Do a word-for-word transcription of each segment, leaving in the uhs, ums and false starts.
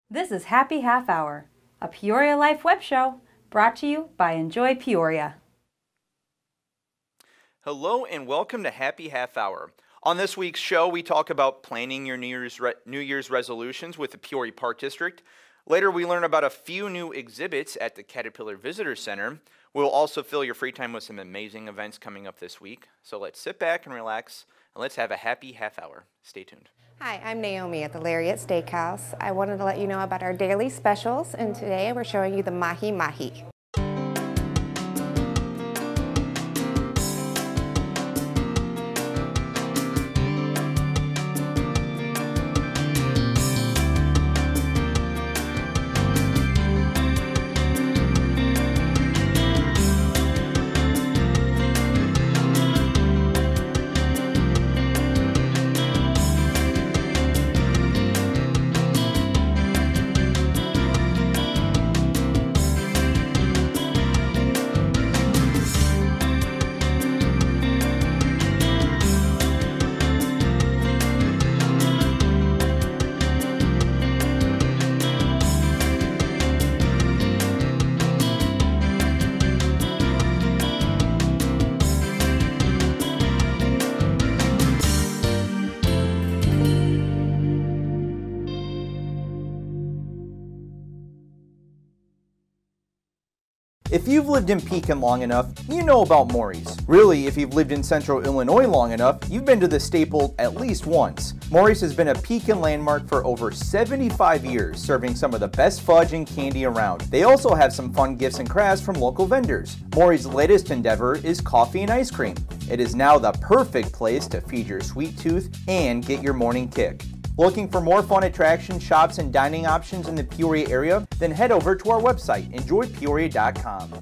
This is Happy Half Hour, a Peoria Life web show brought to you by Enjoy Peoria. Hello and welcome to Happy Half Hour. On this week's show, we talk about planning your New Year's, re New Year's resolutions with the Peoria Park District. Later, we learn about a few new exhibits at the Caterpillar Visitor Center. We'll also fill your free time with some amazing events coming up this week. So let's sit back and relax, and let's have a happy half hour. Stay tuned. Hi, I'm Naomi at the Lariat Steakhouse. I wanted to let you know about our daily specials, and today we're showing you the Mahi Mahi. If you've lived in Pekin long enough, you know about Maury's. Really, if you've lived in central Illinois long enough, you've been to the staple at least once. Maury's has been a Pekin landmark for over seventy-five years, serving some of the best fudge and candy around. They also have some fun gifts and crafts from local vendors. Maury's latest endeavor is coffee and ice cream. It is now the perfect place to feed your sweet tooth and get your morning kick. Looking for more fun attractions, shops, and dining options in the Peoria area? Then head over to our website, enjoy peoria dot com.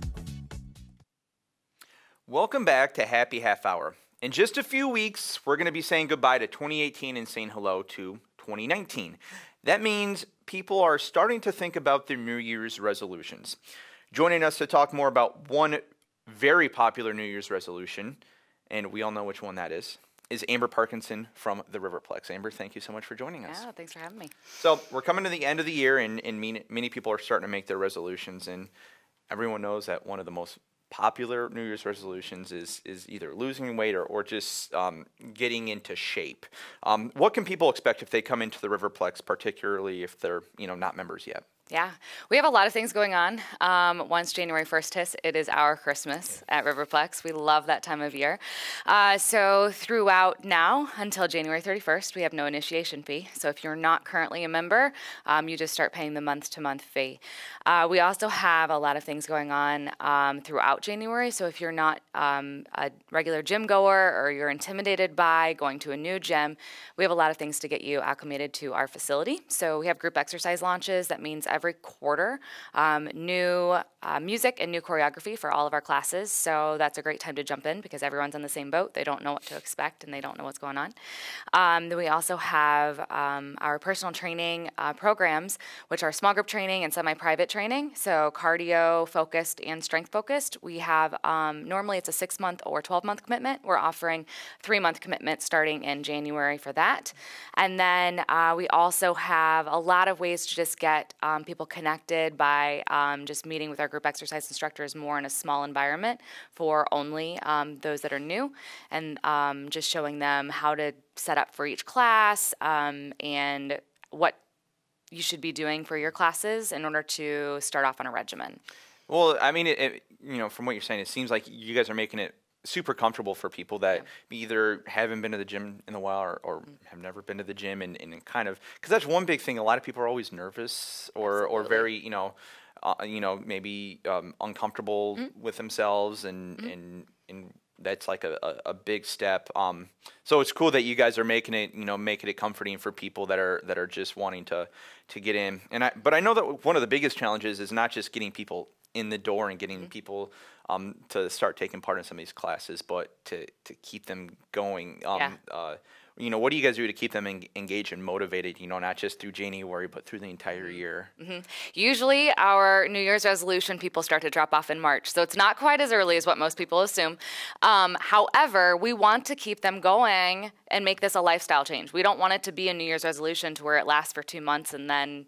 Welcome back to Happy Half Hour. In just a few weeks, we're going to be saying goodbye to twenty eighteen and saying hello to twenty nineteen. That means people are starting to think about their New Year's resolutions. Joining us to talk more about one very popular New Year's resolution, and we all know which one that is, is Amber Parkinson from the Riverplex. Amber, thank you so much for joining us. Yeah, thanks for having me. So we're coming to the end of the year, and, and many, many people are starting to make their resolutions, and everyone knows that one of the most popular New Year's resolutions is, is either losing weight or, or just um, getting into shape. Um, what can people expect if they come into the Riverplex, particularly if they're you know not members yet? Yeah, we have a lot of things going on. Um, once January first hits, it is our Christmas at Riverplex. We love that time of year. Uh, so throughout now until January thirty-first, we have no initiation fee. So if you're not currently a member, um, you just start paying the month-to-month fee. Uh, we also have a lot of things going on um, throughout January. So if you're not um, a regular gym goer or you're intimidated by going to a new gym, we have a lot of things to get you acclimated to our facility. So we have group exercise launches. That means every quarter, um, new uh, music and new choreography for all of our classes. So that's a great time to jump in because everyone's on the same boat. They don't know what to expect and they don't know what's going on. Um, then we also have um, our personal training uh, programs, which are small group training and semi-private training. So cardio focused and strength focused. We have, um, normally it's a six month or twelve month commitment. We're offering three month commitment starting in January for that. And then uh, we also have a lot of ways to just get um, people connected by um, just meeting with our group exercise instructors more in a small environment for only um, those that are new, and um, just showing them how to set up for each class um, and what you should be doing for your classes in order to start off on a regimen. Well, I mean, it, it, you know, from what you're saying, it seems like you guys are making it super comfortable for people that yeah. either haven't been to the gym in a while or, or mm-hmm. have never been to the gym, and, and kind of, because that's one big thing. A lot of people are always nervous or, or very, you know, uh, you know, maybe um, uncomfortable mm-hmm. with themselves, and, mm-hmm. and, and that's like a, a, a big step. Um, so it's cool that you guys are making it, you know, making it comforting for people that are, that are just wanting to, to get in. And I, but I know that one of the biggest challenges is not just getting people in the door and getting mm-hmm. people um, to start taking part in some of these classes, but to, to keep them going. Um, yeah. uh, you know, what do you guys do to keep them en engaged and motivated, you know, not just through January, but through the entire year? Mm-hmm. Usually our New Year's resolution, people start to drop off in March. So it's not quite as early as what most people assume. Um, however, we want to keep them going and make this a lifestyle change. We don't want it to be a New Year's resolution to where it lasts for two months and then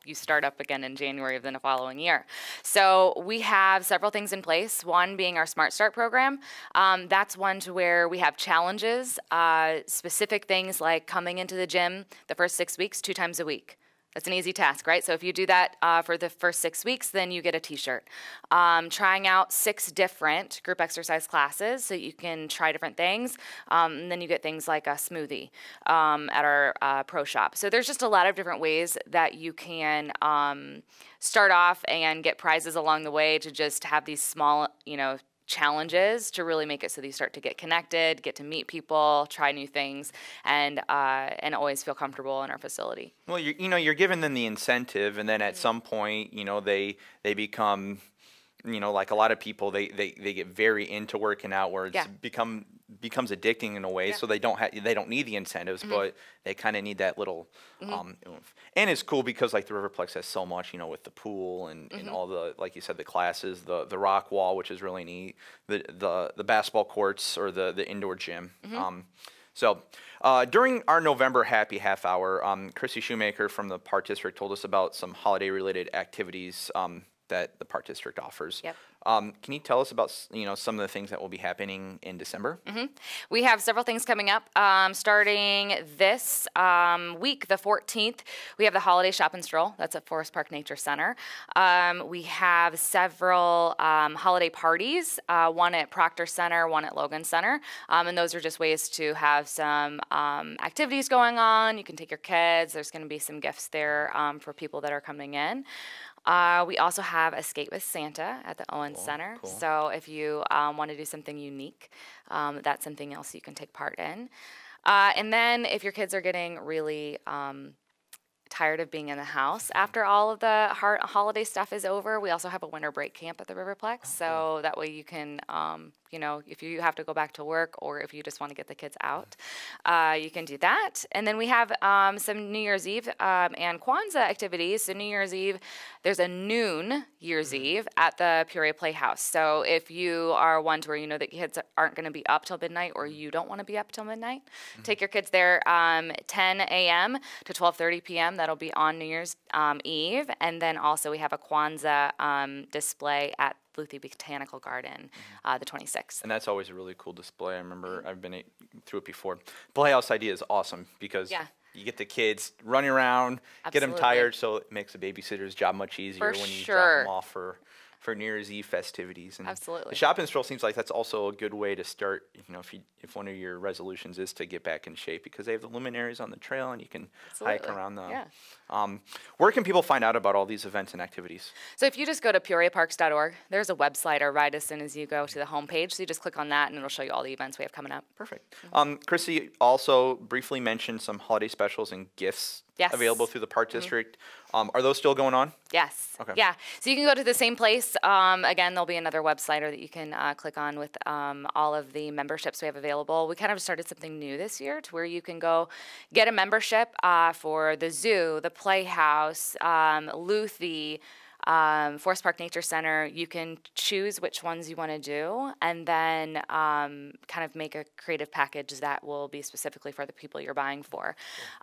you start up again in January of the following year. So we have several things in place, one being our Smart Start program. Um, that's one to where we have challenges, uh, specific things like coming into the gym the first six weeks, two times a week. That's an easy task, right? So if you do that uh, for the first six weeks, then you get a t-shirt. Um, trying out six different group exercise classes so you can try different things. Um, and then you get things like a smoothie um, at our uh, pro shop. So there's just a lot of different ways that you can um, start off and get prizes along the way to just have these small, you know, challenges to really make it so that you start to get connected, get to meet people, try new things, and uh, and always feel comfortable in our facility. Well, you you know, you're giving them the incentive, and then at Mm-hmm. some point, you know, they they become, you know, like a lot of people, they they, they get very into working out, where it's Yeah. become becomes addicting in a way. Yeah. So they don't have they don't need the incentives, Mm-hmm. but they kind of need that little. Um, oomph. And it's cool because like the Riverplex has so much, you know, with the pool and, Mm-hmm. and all the, like you said, the classes, the the rock wall, which is really neat, the the the basketball courts or the the indoor gym. Mm-hmm. Um, so uh, during our November happy half hour, um, Chrissy Shoemaker from the Park District told us about some holiday related activities um, that the Park District offers. Yep. Um, can you tell us about s- you know some of the things that will be happening in December? We have several things coming up. Um, starting this um, week, the fourteenth, we have the Holiday Shop and Stroll. That's at Forest Park Nature Center. Um, we have several um, holiday parties, uh, one at Proctor Center, one at Logan Center. Um, and those are just ways to have some um, activities going on. You can take your kids. There's going to be some gifts there um, for people that are coming in. Uh, we also have a Skate with Santa at the Owens Center. cool. So if you um, want to do something unique, um, that's something else you can take part in. Uh, and then if your kids are getting really um, tired of being in the house after all of the har- holiday stuff is over, we also have a winter break camp at the Riverplex. So that way you can, um, you know, if you have to go back to work or if you just want to get the kids out, uh, you can do that. And then we have um, some New Year's Eve um, and Kwanzaa activities. So New Year's Eve, there's a noon Year's Eve at the Peoria Playhouse. So if you are one to where you know that kids aren't going to be up till midnight or you don't want to be up till midnight, take your kids there um, ten a m to twelve thirty p m That'll be on New Year's um, Eve. And then also we have a Kwanzaa um, display at Luthi Botanical Garden uh, the twenty-sixth. And that's always a really cool display. I remember I've been a- through it before. Playhouse idea is awesome because Yeah. you get the kids running around, get them Absolutely. tired, so it makes the babysitter's job much easier For when you drop sure. them off for, for New Year's Eve festivities. And Absolutely. The shop and stroll seems like that's also a good way to start, you know, if you if one of your resolutions is to get back in shape, because they have the luminaries on the trail and you can hike Absolutely. around the. Yeah. Um, where can people find out about all these events and activities? So if you just go to peoria parks dot org, there's a website or right as soon as you go to the homepage. So you just click on that and it'll show you all the events we have coming up. Perfect. Um, Chrissy also briefly mentioned some holiday specials and gifts Yes. available through the Park District. Um, are those still going on? Yes. Okay. Yeah. So you can go to the same place. Um, again, there'll be another website or that you can uh, click on with um, all of the memberships we have available. We kind of started something new this year to where you can go get a membership uh, for the zoo, the Playhouse, um, Luthi, um, Forest Park Nature Center. You can choose which ones you want to do and then um, kind of make a creative package that will be specifically for the people you're buying for.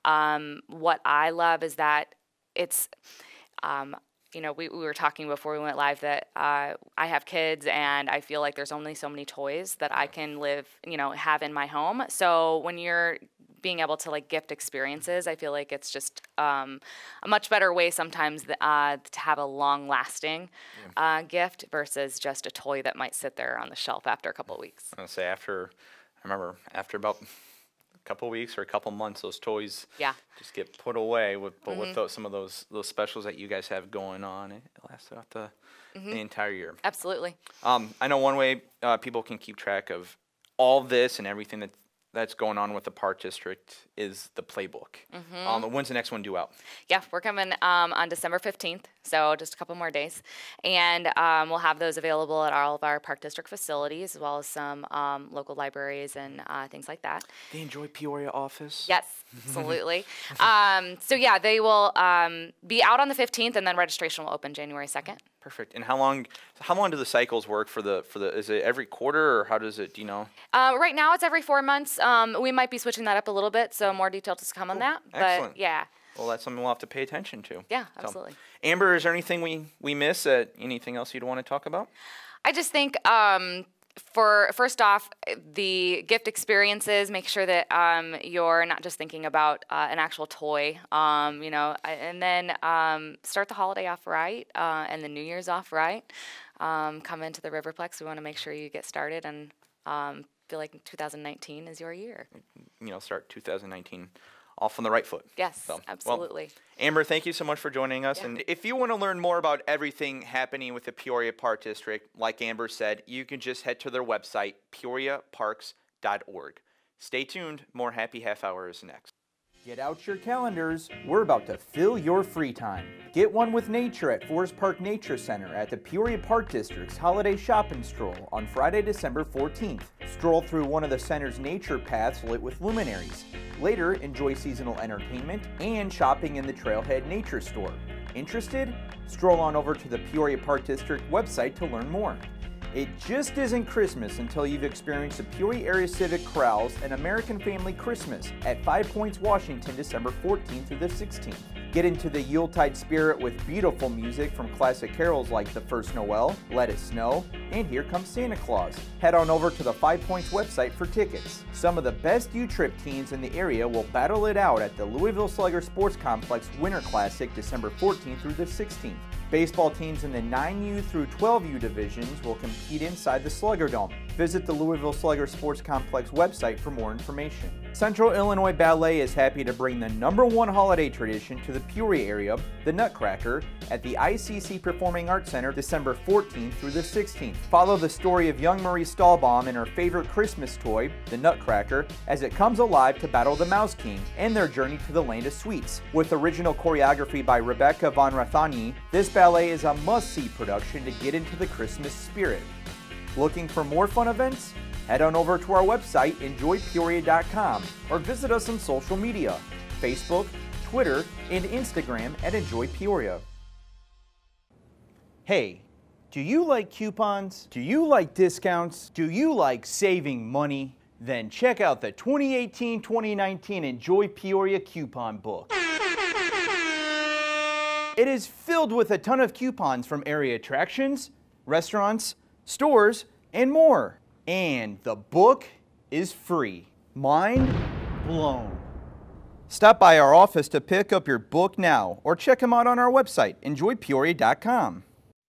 Um, what I love is that it's, um, you know, we, we were talking before we went live that uh, I have kids and I feel like there's only so many toys that I can live, you know, have in my home. So when you're being able to like gift experiences, I feel like it's just um, a much better way sometimes th- uh, to have a long lasting uh, gift versus just a toy that might sit there on the shelf after a couple of weeks. I'm gonna say after, I remember after about a couple weeks or a couple months, those toys Yeah. just get put away. With but with those, some of those those specials that you guys have going on, it lasts throughout the the entire year. Absolutely. Um, I know one way uh, people can keep track of all this and everything that that's going on with the Park District is the playbook. Um, when's the next one due out? Yeah, we're coming um, on December fifteenth, so just a couple more days. And um, we'll have those available at all of our Park District facilities, as well as some um, local libraries and uh, things like that. The Enjoy Peoria office. Yes, absolutely. um, so yeah, they will um, be out on the fifteenth, and then registration will open January second. Perfect. And how long how long do the cycles work for the for the is it every quarter or how does it do you know? Uh, right now it's every four months. Um, we might be switching that up a little bit, so more detail to come on that. But Excellent. yeah. Well, that's something we'll have to pay attention to. Yeah, So, absolutely. Amber, is there anything we we miss? Uh, anything else you'd want to talk about? I just think um, for first off, the gift experiences, make sure that um, you're not just thinking about uh, an actual toy, um, you know, and then um, start the holiday off right uh, and the New Year's off right. Um, come into the Riverplex. We want to make sure you get started and um, feel like two thousand nineteen is your year. You know, start two thousand nineteen off on the right foot. Yes, So, well, absolutely. Amber, thank you so much for joining us. Yeah. And if you want to learn more about everything happening with the Peoria Park District, like Amber said, you can just head to their website, peoria parks dot org. Stay tuned. More Happy Half Hour is next. Get out your calendars. We're about to fill your free time. Get one with nature at Forest Park Nature Center at the Peoria Park District's Holiday Shopping Stroll on Friday, December fourteenth. Stroll through one of the center's nature paths lit with luminaries. Later, enjoy seasonal entertainment and shopping in the Trailhead Nature Store. Interested? Stroll on over to the Peoria Park District website to learn more. It just isn't Christmas until you've experienced the Peoria Area Civic Corrals and American Family Christmas at Five Points, Washington, December fourteenth through the sixteenth. Get into the Yuletide spirit with beautiful music from classic carols like The First Noel, Let It Snow, and Here Comes Santa Claus. Head on over to the Five Points website for tickets. Some of the best U-Trip teams in the area will battle it out at the Louisville Slugger Sports Complex Winter Classic December fourteenth through the sixteenth. Baseball teams in the nine U through twelve U divisions will compete inside the Slugger Dome. Visit the Louisville Slugger Sports Complex website for more information. Central Illinois Ballet is happy to bring the number one holiday tradition to the Peoria area, the Nutcracker, at the I C C Performing Arts Center December fourteenth through the sixteenth. Follow the story of young Marie Stahlbaum and her favorite Christmas toy, the Nutcracker, as it comes alive to battle the Mouse King and their journey to the land of sweets. With original choreography by Rebecca von Rathani, this ballet is a must-see production to get into the Christmas spirit. Looking for more fun events? Head on over to our website, enjoy peoria dot com, or visit us on social media, Facebook, Twitter, and Instagram at Enjoy Peoria. Hey, do you like coupons? Do you like discounts? Do you like saving money? Then check out the twenty eighteen twenty nineteen Enjoy Peoria Coupon Book. It is filled with a ton of coupons from area attractions, restaurants, stores, and more. And the book is free. Mind blown. Stop by our office to pick up your book now or check them out on our website, enjoy peoria dot com.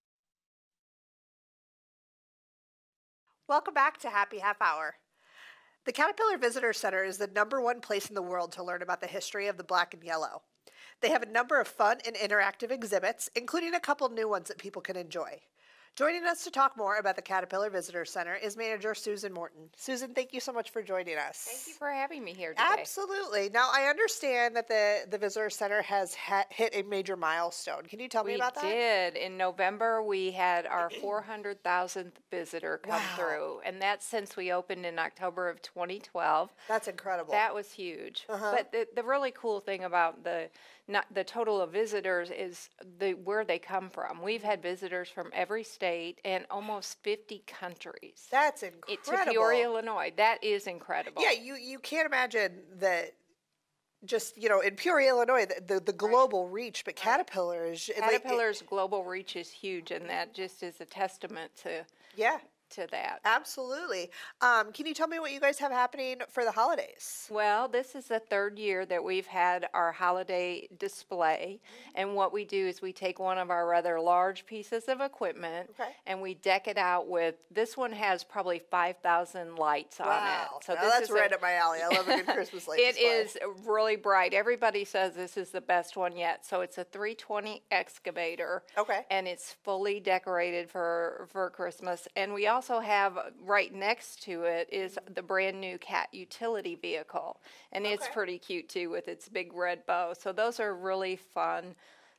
Welcome back to Happy Half Hour. The Caterpillar Visitor Center is the number one place in the world to learn about the history of the black and yellow. They have a number of fun and interactive exhibits, including a couple new ones that people can enjoy. Joining us to talk more about the Caterpillar Visitor Center is manager Susan Morton. Susan, thank you so much for joining us. Thank you for having me here today. Absolutely. Now, I understand that the, the Visitor Center has ha hit a major milestone. Can you tell me we about that? We did. In November, we had our four hundred thousandth visitor come Wow. through, and that's since we opened in October of twenty twelve. That's incredible. That was huge. Uh-huh. But the, the really cool thing about the not the total of visitors is the where they come from. We've had visitors from every state and almost fifty countries. That's It, incredible. to Peoria, Illinois. That is incredible. Yeah, you, you can't imagine that just, you know, in Peoria, Illinois, the, the, the global reach, but Caterpillar is... like, it- Caterpillar's global reach is huge, and that just is a testament to yeah, to that. absolutely. Um, can you tell me what you guys have happening for the holidays? Well, this is the third year that we've had our holiday display, and what we do is we take one of our rather large pieces of equipment Okay. and we deck it out with, this one has probably five thousand lights on Wow. it. So Now this that's is right a, up my alley. I love a good Christmas light It display. is really bright. Everybody says this is the best one yet. So it's a three twenty excavator. Okay. And it's fully decorated for, for Christmas. And we also have uh, right next to it is the brand new Cat utility vehicle. And it's Okay. pretty cute too with its big red bow. So those are really fun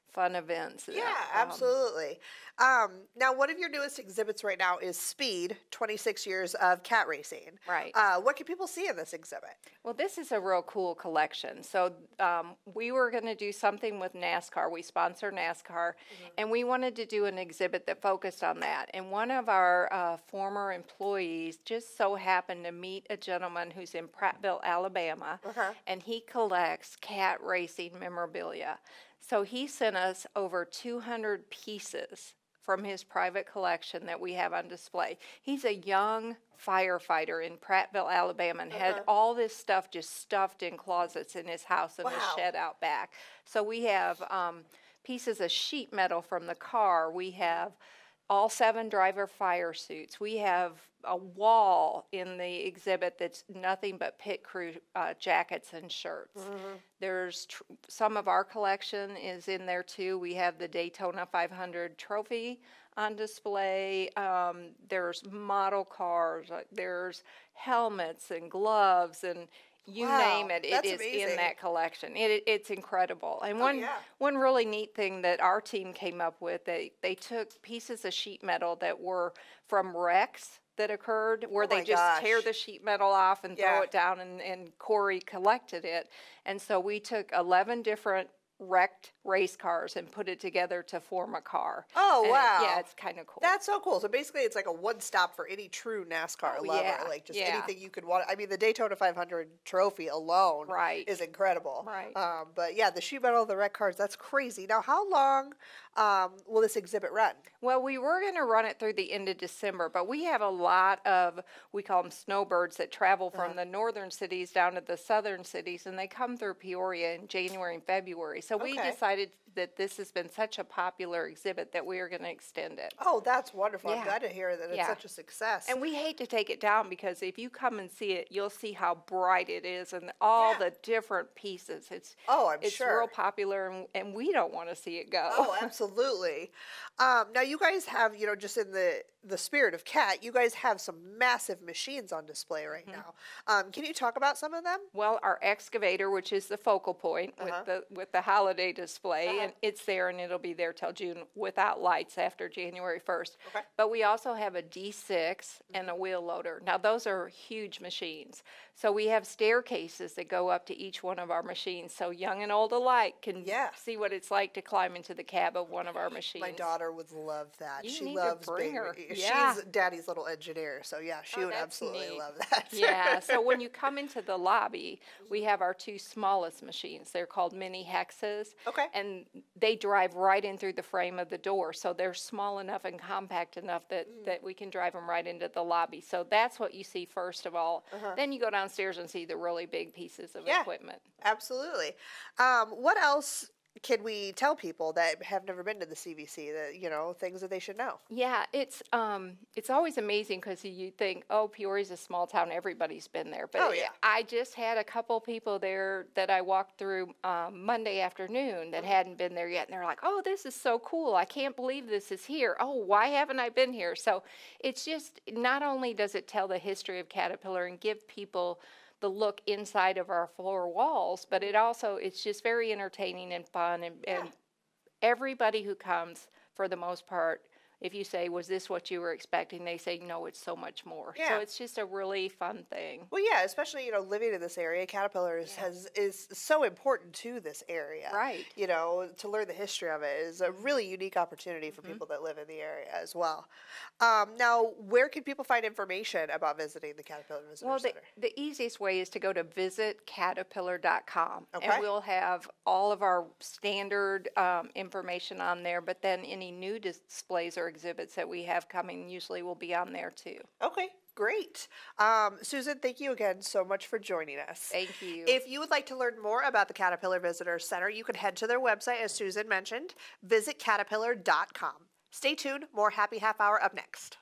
fun events. Yeah, Um, absolutely. Um, now, one of your newest exhibits right now is Speed, twenty-six years of cat racing. Right. Uh, what can people see in this exhibit? Well, this is a real cool collection. So um, we were going to do something with NASCAR. We sponsor NASCAR, mm-hmm. and we wanted to do an exhibit that focused on that. And one of our uh, former employees just so happened to meet a gentleman who's in Prattville, Alabama, Uh-huh. and he collects cat racing memorabilia. So he sent us over two hundred pieces from his private collection that we have on display. He's a young firefighter in Prattville, Alabama, and had Uh-huh. all this stuff just stuffed in closets in his house and Wow. a shed out back. So we have um, pieces of sheet metal from the car. We have all seven driver fire suits. We have a wall in the exhibit that's nothing but pit crew uh, jackets and shirts. Mm-hmm. There's tr- some of our collection is in there too. We have the Daytona five hundred trophy on display. Um, there's model cars. Uh, there's helmets and gloves and you Wow, name it. It that's is amazing. in that collection. It, it, it's incredible. And one yeah. one really neat thing that our team came up with, they they took pieces of sheet metal that were from wrecks that occurred where Oh they my just gosh. tear the sheet metal off and Yeah. throw it down, and, and Corey collected it. And so we took eleven different wrecked race cars and put it together to form a car. Oh, And it- wow. yeah, it's kind of cool. That's so cool. So basically, it's like a one-stop for any true NASCAR Oh, lover. yeah, Like just yeah. anything you could want. I mean, the Daytona five hundred trophy alone Right. is incredible. Right. Um, but yeah, the sheet metal, the wreck cars, that's crazy. Now, how long um, will this exhibit run? Well, we were going to run it through the end of December, but we have a lot of, we call them snowbirds, that travel from the northern cities down to the southern cities, and they come through Peoria in January and February. So we Okay. decided that this has been such a popular exhibit that we are going to extend it. Oh, that's wonderful. I'm Yeah. glad to hear that it's Yeah. such a success. And we hate to take it down because if you come and see it, you'll see how bright it is and all Yeah. the different pieces. It's Oh, I'm it's sure. real popular, and, and we don't want to see it go. Oh, absolutely. Um, now, you guys have, you know, just in the, the spirit of cat, you guys have some massive machines on display right Mm-hmm. now. Um, can you talk about some of them? Well, our excavator, which is the focal point Uh-huh. with the with the holiday display, Uh-huh. and it's there, and it'll be there till June without lights after January first. Okay. But we also have a D six and a wheel loader. Now, those are huge machines. So we have staircases that go up to each one of our machines, so young and old alike can Yeah. see what it's like to climb into the cab of one of our machines. My daughter would love that. You she need to loves bring being, her. she's Yeah. daddy's little engineer, so yeah, she Oh, would that's absolutely neat. love that. Yeah, so when you come into the lobby, we have our two smallest machines. They're called mini hexes. Okay. And they drive right in through the frame of the door. So they're small enough and compact enough that, Mm. that we can drive them right into the lobby. So that's what you see first of all. Then you go downstairs and see the really big pieces of Uh-huh. Yeah. equipment. Absolutely. Um, what else can we tell people that have never been to the C V C, that, you know, things that they should know? Yeah, it's um, it's always amazing because you think, oh, Peoria's a small town, everybody's been there. But Oh, yeah. I just had a couple people there that I walked through um, Monday afternoon that hadn't been there yet, and they're like, oh, this is so cool. I can't believe this is here. Oh, why haven't I been here? So it's just, not only does it tell the history of Caterpillar and give people the look inside of our floor walls, but it also, it's just very entertaining and fun, and, and everybody who comes, for the most part, if you say, was this what you were expecting, they say, no, it's so much more. Yeah. So it's just a really fun thing. Well, yeah, especially, you know, living in this area, Caterpillar is, has, is so important to this area. Right. You know, to learn the history of it is a really unique opportunity for Mm-hmm. people that live in the area as well. Um, now, where can people find information about visiting the Caterpillar Visitor Well, the, Center? the easiest way is to go to visit caterpillar dot com. Okay. And we'll have all of our standard um, information on there, but then any new displays or exhibits that we have coming usually will be on there too. Okay, great. Um, Susan, thank you again so much for joining us. Thank you. If you would like to learn more about the Caterpillar Visitor Center, you can head to their website, as Susan mentioned, visit caterpillar dot com. Stay tuned, more Happy Half Hour up next.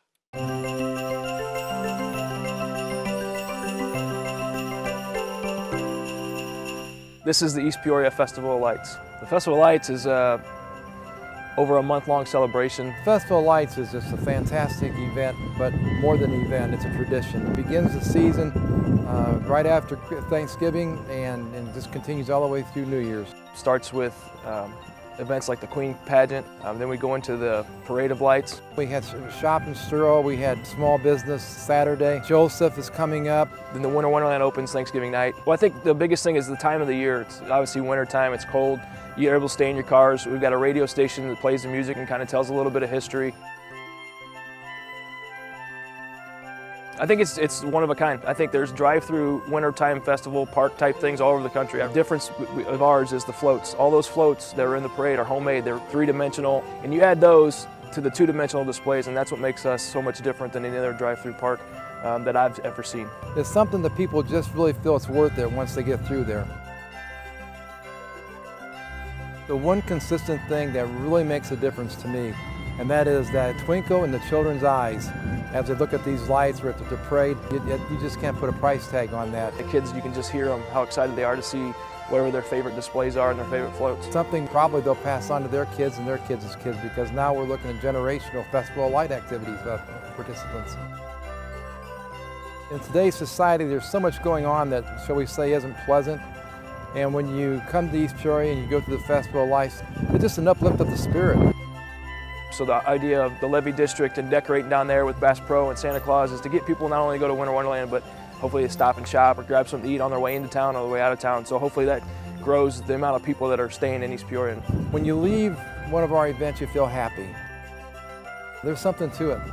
This is the East Peoria Festival of Lights. The Festival of Lights is uh, over a month-long celebration. Festival of Lights is just a fantastic event, but more than an event, it's a tradition. It begins the season uh, right after Thanksgiving and, and just continues all the way through New Year's. Starts with um, events like the Queen Pageant. Um, then we go into the Parade of Lights. We had Shop and Stroll, we had Small Business Saturday. Joseph is coming up. Then the Winter Wonderland opens Thanksgiving night. Well, I think the biggest thing is the time of the year. It's obviously winter time, it's cold. You're able to stay in your cars. We've got a radio station that plays the music and kind of tells a little bit of history. I think it's it's one of a kind. I think there's drive-through wintertime festival park type things all over the country. The difference of ours is the floats. All those floats that are in the parade are homemade. They're three-dimensional, and you add those to the two-dimensional displays, and that's what makes us so much different than any other drive-through park um, that I've ever seen. It's something that people just really feel it's worth it once they get through there. The one consistent thing that really makes a difference to me, and that is that twinkle in the children's eyes as they look at these lights or at the parade. You, you just can't put a price tag on that. The kids, you can just hear them, how excited they are to see whatever their favorite displays are and their favorite floats. Something probably they'll pass on to their kids and their kids' kids, because now we're looking at generational Festival of Light activities uh, participants. In today's society, there's so much going on that, shall we say, isn't pleasant. And when you come to East Peoria and you go through the Festival of Lights, it's just an uplift of the spirit. So the idea of the Levy District and decorating down there with Bass Pro and Santa Claus is to get people not only to go to Winter Wonderland, but hopefully to stop and shop or grab something to eat on their way into town or the way out of town. So hopefully that grows the amount of people that are staying in East Peoria. When you leave one of our events, you feel happy. There's something to it.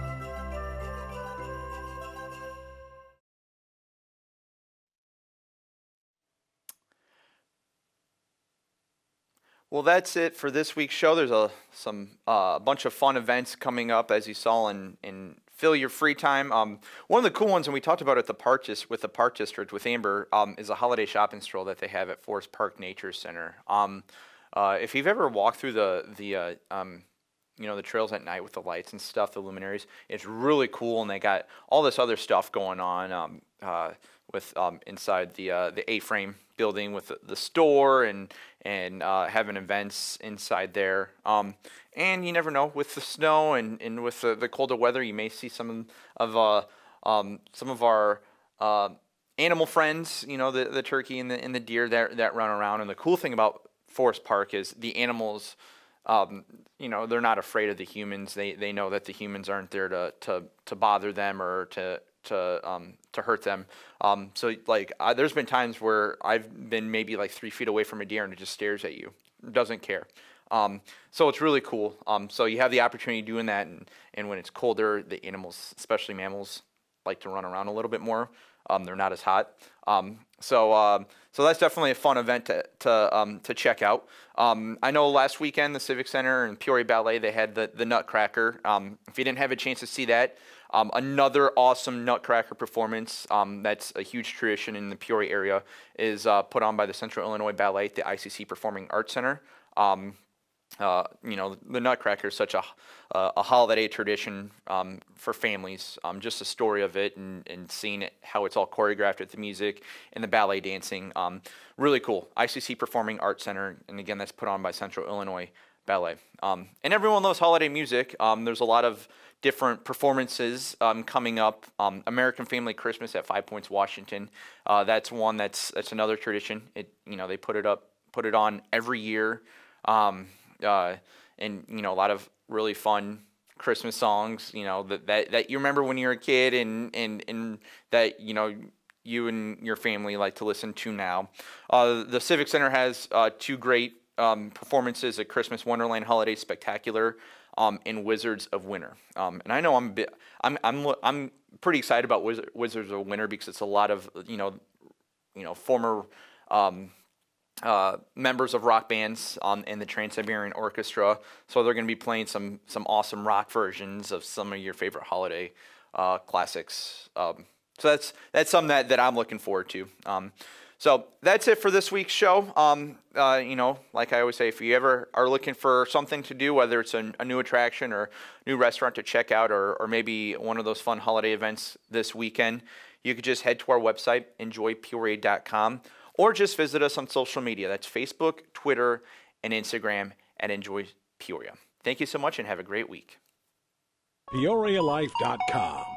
Well, that's it for this week's show. There's a some uh, bunch of fun events coming up, as you saw, in, in Fill Your Free Time. Um, one of the cool ones, and we talked about at the park dis- with the Park District with Amber, um, is a holiday shopping stroll that they have at Forest Park Nature Center. Um, uh, if you've ever walked through the the uh, um, you know the trails at night with the lights and stuff, the luminaries, it's really cool, and they got all this other stuff going on um, uh, with um, inside the uh, the A-frame building with the, the store and and uh, having events inside there. Um, and you never know, with the snow and, and with the, the colder weather, you may see some of uh, um, some of our uh, animal friends, you know, the, the turkey and the, and the deer that, that run around. And the cool thing about Forest Park is the animals, um, you know, they're not afraid of the humans. They they know that the humans aren't there to, to, to bother them or to to um to hurt them. Um so like I, there's been times where I've been maybe like three feet away from a deer and it just stares at you, it doesn't care. Um so it's really cool. Um so you have the opportunity of doing that, and and when it's colder, the animals, especially mammals, like to run around a little bit more. Um they're not as hot. Um so um so that's definitely a fun event to to um to check out. Um I know last weekend the Civic Center and Peoria Ballet, they had the the Nutcracker. Um if you didn't have a chance to see that, Um, another awesome Nutcracker performance um, that's a huge tradition in the Peoria area is uh, put on by the Central Illinois Ballet at the I C C Performing Arts Center. Um, uh, you know, the Nutcracker is such a, uh, a holiday tradition um, for families. Um, just the story of it and, and seeing it, how it's all choreographed with the music and the ballet dancing. Um, really cool. I C C Performing Arts Center, and again, that's put on by Central Illinois Ballet. Um, and everyone loves holiday music. Um, there's a lot of different performances um, coming up. Um, American Family Christmas at Five Points, Washington. Uh, that's one that's that's another tradition. It you know they put it up, put it on every year, um, uh, and you know a lot of really fun Christmas songs. You know that that, that you remember when you were a kid, and and and that you know you and your family like to listen to now. Uh, the Civic Center has uh, two great um, performances: a Christmas Wonderland Holiday Spectacular. Um, and Wizards of Winter, um, and I know I'm a bit, I'm I'm I'm pretty excited about Wiz- Wizards of Winter because it's a lot of you know, you know former um, uh, members of rock bands um, in the Trans-Siberian Orchestra, so they're going to be playing some some awesome rock versions of some of your favorite holiday uh, classics. Um, so that's that's something that, that I'm looking forward to. Um, So that's it for this week's show. Um, uh, you know, like I always say, if you ever are looking for something to do, whether it's a, a new attraction or new restaurant to check out, or, or maybe one of those fun holiday events this weekend, you could just head to our website, enjoy peoria dot com, or just visit us on social media. That's Facebook, Twitter, and Instagram at Enjoy Peoria. Thank you so much and have a great week. peoria life dot com